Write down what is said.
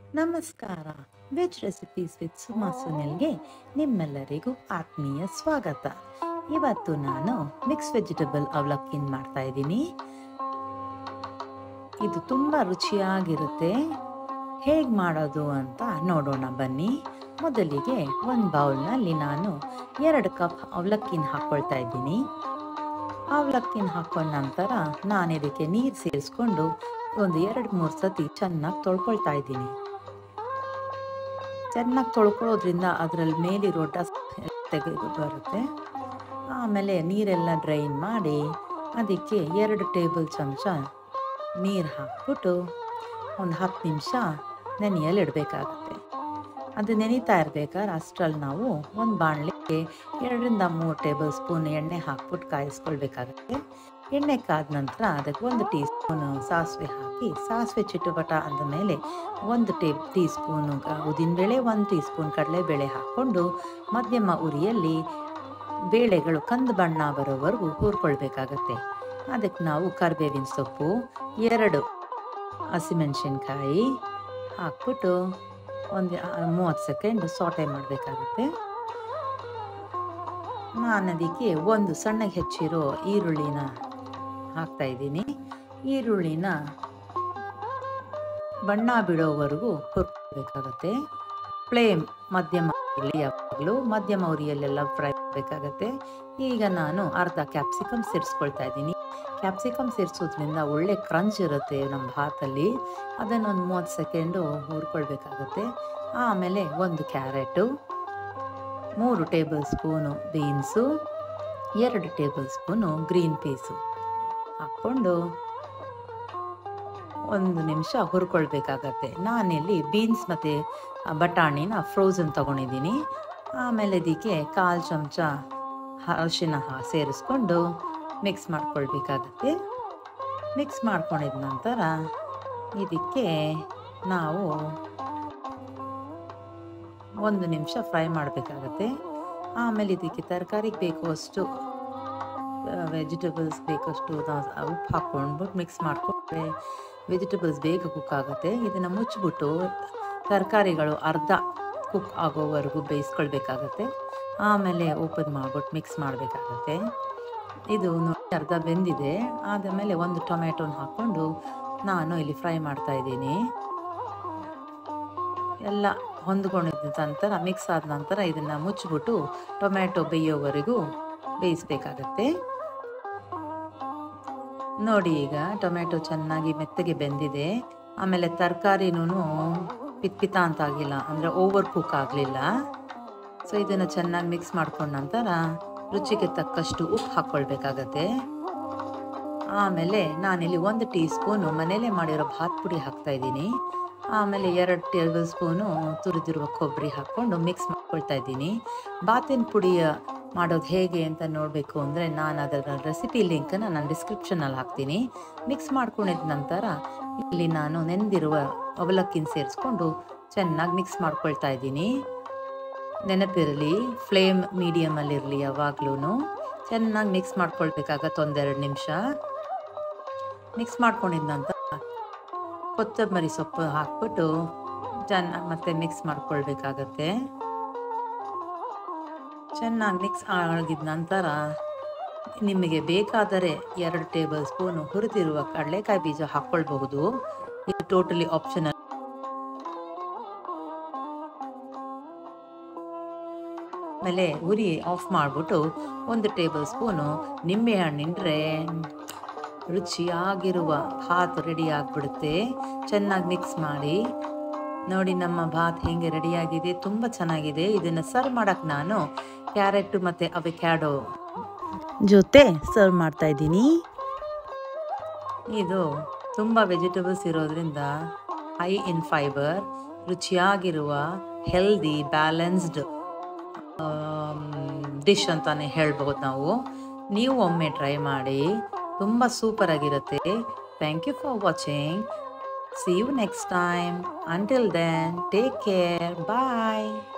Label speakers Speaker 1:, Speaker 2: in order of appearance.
Speaker 1: ನಮಸ್ಕಾರ. Veg recipes with Suma ಸುನಿಲ್ಗೆ ನಿಮ್ಮೆಲ್ಲರಿಗೂ ಆತ್ಮೀಯ ಸ್ವಾಗತ. ಇವತ್ತು ನಾನು ಮಿಕ್ಸ್ ವೆಜಿಟಬಲ್ ಅವಲಕ್ಕಿನ ಮಾಡ್ತಾ ಇದ್ದೀನಿ. ಇದು ತುಂಬ ರುಚಿಯಾಗಿರುತ್ತೆ. ಹೇಗೆ ಮಾಡೋದು ಅಂತ ನೋಡೋಣ ಬನ್ನಿ. ಮೊದಲಿಗೆ ಒಂದು ಬೌಲ್ನಲ್ಲಿ ನಾನು 2 ಕಪ್ ಅವಲಕ್ಕಿನ ಹಾಕ್ಕೊಳ್ತಾ ಇದ್ದೀನಿ. ಅವಲಕ್ಕಿನ ಹಾಕೊಂಡ ನಂತರ ನಾನು ಇದಕ್ಕೆ ನೀರು ಸೇರಿಸ್ಕೊಂಡು ಒಂದು 2-3 ಸತಿ ಚೆನ್ನಾಗಿ ತೊಳ್ಕೊಳ್ತಾ ಇದ್ದೀನಿ. ಚೆನ್ನಾಗಿ ತೊಳ್ಕೊಳ್ಳೋದ್ರಿಂದ ಅದರಲ್ಲಿ ಮೇಲಿರೋ ಡಸ್ಟ್ ತೆಗೆದು ಬರುತ್ತೆ. ಆಮೇಲೆ ನೀರೆಲ್ಲ ಡ್ರೈನ್ ಮಾಡಿ ಅದಕ್ಕೆ 2 ಟೇಬಲ್ ಚಮಚ ನೀರು ಹಾಕ್ಬಿಟ್ಟು ಒಂದು 10 ನಿಮಿಷ ನೆನೆಯಲ್ಲಿಡಬೇಕಾಗತ್ತೆ. ಅದು ನೆನೀತಾ ಇರಬೇಕಾದ್ರೆ ಅಷ್ಟರಲ್ಲಿ ನಾವು ಒಂದು ಬಾಣಲಿಗೆ 2-3 ಟೇಬಲ್ ಸ್ಪೂನ್ ಎಣ್ಣೆ ಹಾಕ್ಬಿಟ್ಟು ಕಾಯಿಸ್ಕೊಳ್ಬೇಕಾಗತ್ತೆ. ಎಣ್ಣೆ ಕಾದ ನಂತರ ಅದಕ್ಕೆ 1 ಟೀ ಸ್ಪೂನ್ ಸಾಸಿವೆ ಹಾಕಿ, ಸಾಸಿವೆ ಚಿಟಪಟ ಅಂದ ಮೇಲೆ 1 ಟೀ ಸ್ಪೂನು ಉದ್ದಿನಬೇಳೆ, 1 ಟೀ ಸ್ಪೂನ್ ಕಡಲೆಬೇಳೆ ಹಾಕ್ಕೊಂಡು ಮಧ್ಯಮ ಉರಿಯಲ್ಲಿ ಬೇಳೆಗಳು ಕಂದು ಬಣ್ಣ ಬರೋವರೆಗೂ ಹುರ್ಕೊಳ್ಬೇಕಾಗತ್ತೆ. ಅದಕ್ಕೆ ನಾವು ಕರಿಬೇವಿನ ಸೊಪ್ಪು, 2 ಹಸಿಮೆಣಸಿನ್ಕಾಯಿ ಹಾಕ್ಬಿಟ್ಟು ಒಂದು 30 ಸೆಕೆಂಡ್ ಸಾಟೆ ಮಾಡಬೇಕಾಗತ್ತೆ. ನಾನು ಅದಕ್ಕೆ 1 ಸಣ್ಣಗೆ ಹೆಚ್ಚಿರೋ ಈರುಳ್ಳಿನ ಹಾಕ್ತಾ ಇದ್ದೀನಿ. ಈರುಳ್ಳಿನ ಬಣ್ಣ ಬಿಡೋವರೆಗೂ ಹುರ್ಕೋಬೇಕಾಗತ್ತೆ. ಫ್ಲೇಮ್ ಮಧ್ಯಮ ಉರಿಯಲ್ಲಿ, ಯಾವಾಗಲೂ ಮಧ್ಯಮ ಉರಿಯಲ್ಲೆಲ್ಲ ಫ್ರೈ ಮಾಡಬೇಕಾಗತ್ತೆ. ಈಗ ನಾನು ಅರ್ಧ ಕ್ಯಾಪ್ಸಿಕಮ್ ಸೇರಿಸ್ಕೊಳ್ತಾ ಇದ್ದೀನಿ. ಕ್ಯಾಪ್ಸಿಕಮ್ ಸೇರಿಸೋದ್ರಿಂದ ಒಳ್ಳೆ ಕ್ರಂಚ್ ಇರುತ್ತೆ ನಮ್ಮ ಭಾತಲ್ಲಿ. ಅದನ್ನೊಂದು 30 ಸೆಕೆಂಡು ಹುರ್ಕೊಳ್ಬೇಕಾಗತ್ತೆ. ಆಮೇಲೆ 1 carrot, 3 table spoon beans, 2 table spoon green peas ಹಾಕ್ಕೊಂಡು 1 ನಿಮಿಷ ಹುರ್ಕೊಳ್ಬೇಕಾಗತ್ತೆ. ನಾನಿಲ್ಲಿ ಬೀನ್ಸ್ ಮತ್ತು ಬಟಾಣಿನ ಫ್ರೋಝನ್ ತೊಗೊಂಡಿದ್ದೀನಿ. ಆಮೇಲೆ ಇದಕ್ಕೆ 1/4 ಚಮಚ ಅರಿಶಿನ ಸೇರಿಸ್ಕೊಂಡು ಮಿಕ್ಸ್ ಮಾಡ್ಕೊಳ್ಬೇಕಾಗತ್ತೆ. ಮಿಕ್ಸ್ ಮಾಡ್ಕೊಂಡಿದ ನಂತರ ಇದಕ್ಕೆ ನಾವು 1 ನಿಮಿಷ ಫ್ರೈ ಮಾಡಬೇಕಾಗತ್ತೆ. ಆಮೇಲೆ ಇದಕ್ಕೆ ತರಕಾರಿಗೆ ಬೇಕುವಷ್ಟು ವೆಜಿಟೇಬಲ್ಸ್ ಬೇಕಷ್ಟು ಉಪ್ಪು ಹಾಕ್ಕೊಂಡ್ಬಿಟ್ಟು ಮಿಕ್ಸ್ ಮಾಡಿಕೊಂಡ್ರೆ ವೆಜಿಟೇಬಲ್ಸ್ ಬೇಗ ಕುಕ್ ಆಗುತ್ತೆ. ಇದನ್ನು ಮುಚ್ಚಿಬಿಟ್ಟು ತರಕಾರಿಗಳು ಅರ್ಧ ಕುಕ್ ಆಗೋವರೆಗೂ ಬೇಯಿಸ್ಕೊಳ್ಬೇಕಾಗತ್ತೆ. ಆಮೇಲೆ ಓಪನ್ ಮಾಡ್ಬಿಟ್ಟು ಮಿಕ್ಸ್ ಮಾಡಬೇಕಾಗತ್ತೆ. ಇದು ಅರ್ಧ ಬೆಂದಿದೆ. ಆದಮೇಲೆ 1 ಟೊಮೆಟೊನ ಹಾಕ್ಕೊಂಡು ನಾನು ಇಲ್ಲಿ ಫ್ರೈ ಮಾಡ್ತಾ ಇದ್ದೀನಿ. ಎಲ್ಲ ಹೊಂದ್ಕೊಂಡಿದ್ದ ನಂತರ ಮಿಕ್ಸ್ ಆದ ನಂತರ ಇದನ್ನು ಮುಚ್ಚಿಬಿಟ್ಟು ಟೊಮೆಟೊ ಬೇಯೋವರೆಗೂ ಬೇಯಿಸ್ಬೇಕಾಗತ್ತೆ. ನೋಡಿ, ಈಗ ಟೊಮೆಟೊ ಚೆನ್ನಾಗಿ ಮೆತ್ತಗೆ ಬೆಂದಿದೆ. ಆಮೇಲೆ ತರಕಾರಿನೂ ಪಿತ್ತ ಅಂತ ಆಗಿಲ್ಲ, ಅಂದರೆ ಓವರ್ ಕುಕ್ ಆಗಲಿಲ್ಲ. ಸೊ ಇದನ್ನು ಚೆನ್ನಾಗಿ ಮಿಕ್ಸ್ ಮಾಡ್ಕೊಂಡ ನಂತರ ರುಚಿಗೆ ತಕ್ಕಷ್ಟು ಉಪ್ಪು ಹಾಕ್ಕೊಳ್ಬೇಕಾಗತ್ತೆ. ಆಮೇಲೆ ನಾನಿಲ್ಲಿ 1 ಟೀ ಸ್ಪೂನು ಮನೇಲೇ ಮಾಡಿರೋ ಭಾತ್ ಪುಡಿ ಹಾಕ್ತಾಯಿದ್ದೀನಿ. ಆಮೇಲೆ 2 ಟೇಬಲ್ ಸ್ಪೂನು ತುರಿದಿರುವ ಕೊಬ್ಬರಿ ಹಾಕ್ಕೊಂಡು ಮಿಕ್ಸ್ ಮಾಡ್ಕೊಳ್ತಾ ಇದ್ದೀನಿ. ಬಾತಿನ ಪುಡಿಯ ಮಾಡೋದು ಹೇಗೆ ಅಂತ ನೋಡಬೇಕು ಅಂದರೆ ನಾನು ಅದರ ರೆಸಿಪಿ ಲಿಂಕನ್ನು ನಾನು ಡಿಸ್ಕ್ರಿಪ್ಷನಲ್ಲಿ ಹಾಕ್ತೀನಿ. ಮಿಕ್ಸ್ ಮಾಡ್ಕೊಂಡಿದ್ದ ನಂತರ ಇಲ್ಲಿ ನಾನು ನೆನೆದಿರುವ ಅವಲಕ್ಕಿನ ಸೇರಿಸ್ಕೊಂಡು ಚೆನ್ನಾಗಿ ಮಿಕ್ಸ್ ಮಾಡ್ಕೊಳ್ತಾ ಇದ್ದೀನಿ. ನೆನಪಿರಲಿ, ಫ್ಲೇಮ್ ಮೀಡಿಯಮಲ್ಲಿರಲಿ ಯಾವಾಗ್ಲೂ. ಚೆನ್ನಾಗಿ ಮಿಕ್ಸ್ ಮಾಡ್ಕೊಳ್ಬೇಕಾಗತ್ತೆ. 1-2 ನಿಮಿಷ ಮಿಕ್ಸ್ ಮಾಡ್ಕೊಂಡಿದ್ದ ನಂತರ ಕೊತ್ತಂಬರಿ ಸೊಪ್ಪು ಹಾಕ್ಬಿಟ್ಟು ಚೆನ್ನಾಗಿ ಮತ್ತೆ ಮಿಕ್ಸ್ ಮಾಡ್ಕೊಳ್ಬೇಕಾಗತ್ತೆ. ಚೆನ್ನಾಗಿ ಮಿಕ್ಸ್ ಆಗಿದ ನಂತರ ನಿಮಗೆ ಬೇಕಾದರೆ 2 ಟೇಬಲ್ ಸ್ಪೂನು ಹುರಿದಿರುವ ಕಡಲೆಕಾಯಿ ಬೀಜ ಹಾಕ್ಕೊಳ್ಬಹುದು. ಇದು ಟೋಟಲಿ ಆಪ್ಷನಲ್. ಆಮೇಲೆ ಉರಿ ಆಫ್ ಮಾಡಿಬಿಟ್ಟು 1 ಟೇಬಲ್ ಸ್ಪೂನು ನಿಂಬೆಹಣ್ಣಿಂಡ್ರೆ ರುಚಿಯಾಗಿರುವ ಭಾತ್ ರೆಡಿ ಆಗಿಬಿಡುತ್ತೆ. ಚೆನ್ನಾಗಿ ಮಿಕ್ಸ್ ಮಾಡಿ ನೋಡಿ, ನಮ್ಮ ಭಾತ್ ಹೇಗೆ ರೆಡಿಯಾಗಿದೆ, ತುಂಬ ಚೆನ್ನಾಗಿದೆ. ಇದನ್ನು ಸರ್ವ್ ಮಾಡೋಕ್ಕೆ ನಾನು ಕ್ಯಾರೆಟ್ ಮತ್ತು ಅವಕ್ಯಾಡೋ ಜೊತೆ ಸರ್ವ್ ಮಾಡ್ತಾ ಇದ್ದೀನಿ. ಇದು ತುಂಬ ವೆಜಿಟೇಬಲ್ಸ್ ಇರೋದ್ರಿಂದ ಹೈ ಇನ್ ಫೈಬರ್, ರುಚಿಯಾಗಿರುವ ಹೆಲ್ದಿ ಬ್ಯಾಲೆನ್ಸ್ಡ್ ಡಿಶ್ ಅಂತಾನೆ ಹೇಳ್ಬೋದು ನಾವು. ನೀವು ಒಮ್ಮೆ ಟ್ರೈ ಮಾಡಿ, ತುಂಬ ಸೂಪರ್ ಆಗಿರುತ್ತೆ. Thank you for watching. See you next time. Until then, take care. Bye.